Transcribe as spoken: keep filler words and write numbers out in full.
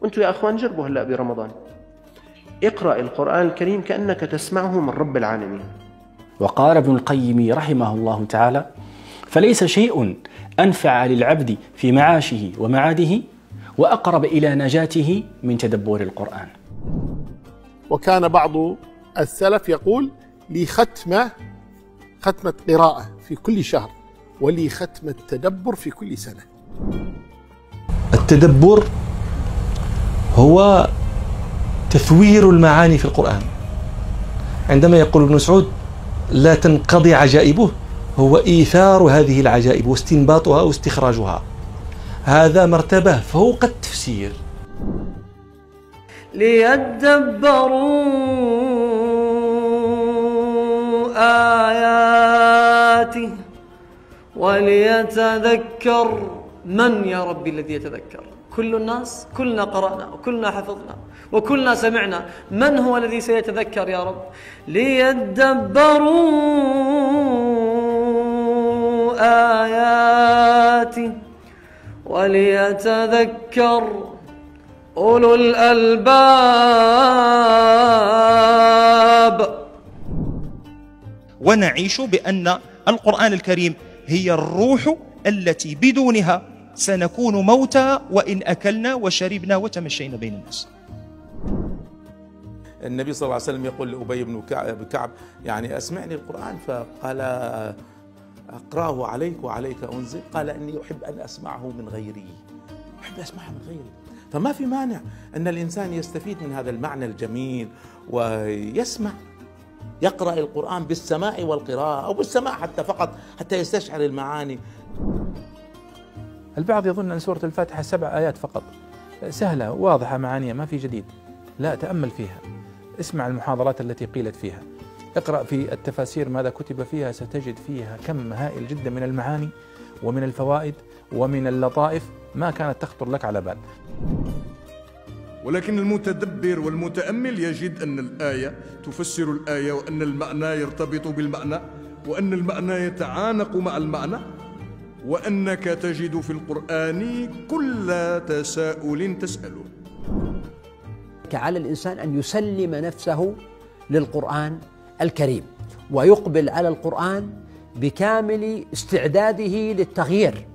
وأنتم يا أخوان جربوا هلأ برمضان، اقرأ القرآن الكريم كأنك تسمعه من رب العالمين. وقال ابن القيم رحمه الله تعالى: فليس شيء أنفع للعبد في معاشه ومعاده وأقرب إلى نجاته من تدبر القرآن. وكان بعض السلف يقول: لي ختمة ختمة قراءة في كل شهر، ولي ختمة تدبر في كل سنة. التدبر هو تثوير المعاني في القرآن. عندما يقول ابن مسعود: لا تنقضي عجائبه، هو إيثار هذه العجائب واستنباطها واستخراجها. هذا مرتبة فوق التفسير. ليدبروا آياته وليتذكر من يا ربي الذي يتذكر؟ كل الناس، كلنا قرأنا وكلنا حفظنا وكلنا سمعنا، من هو الذي سيتذكر يا رب؟ ليدبروا آياته وليتذكر أولو الألباب. ونعيش بأن القرآن الكريم هي الروح التي بدونها سنكون موتى وإن أكلنا وشربنا وتمشينا بين الناس. النبي صلى الله عليه وسلم يقول لأبي بن كعب: يعني أسمعني القرآن، فقال: أقرأه عليك وعليك أنزل. قال: إني أحب أن أسمعه من غيري، أحب أسمعه من غيري. فما في مانع أن الإنسان يستفيد من هذا المعنى الجميل ويسمع، يقرأ القرآن بالسماع والقراءة، أو بالسماع حتى فقط حتى يستشعر المعاني. البعض يظن أن سورة الفاتحة سبع آيات فقط، سهلة واضحة معانيها ما في جديد. لا، تأمل فيها، اسمع المحاضرات التي قيلت فيها، اقرأ في التفاسير ماذا كتب فيها، ستجد فيها كم هائل جدا من المعاني ومن الفوائد ومن اللطائف ما كانت تخطر لك على بال. ولكن المتدبر والمتأمل يجد أن الآية تفسر الآية، وأن المعنى يرتبط بالمعنى، وأن المعنى يتعانق مع المعنى، وأنك تجد في القرآن كل تساؤل تسأله. على الإنسان أن يسلم نفسه للقرآن الكريم ويقبل على القرآن بكامل استعداده للتغيير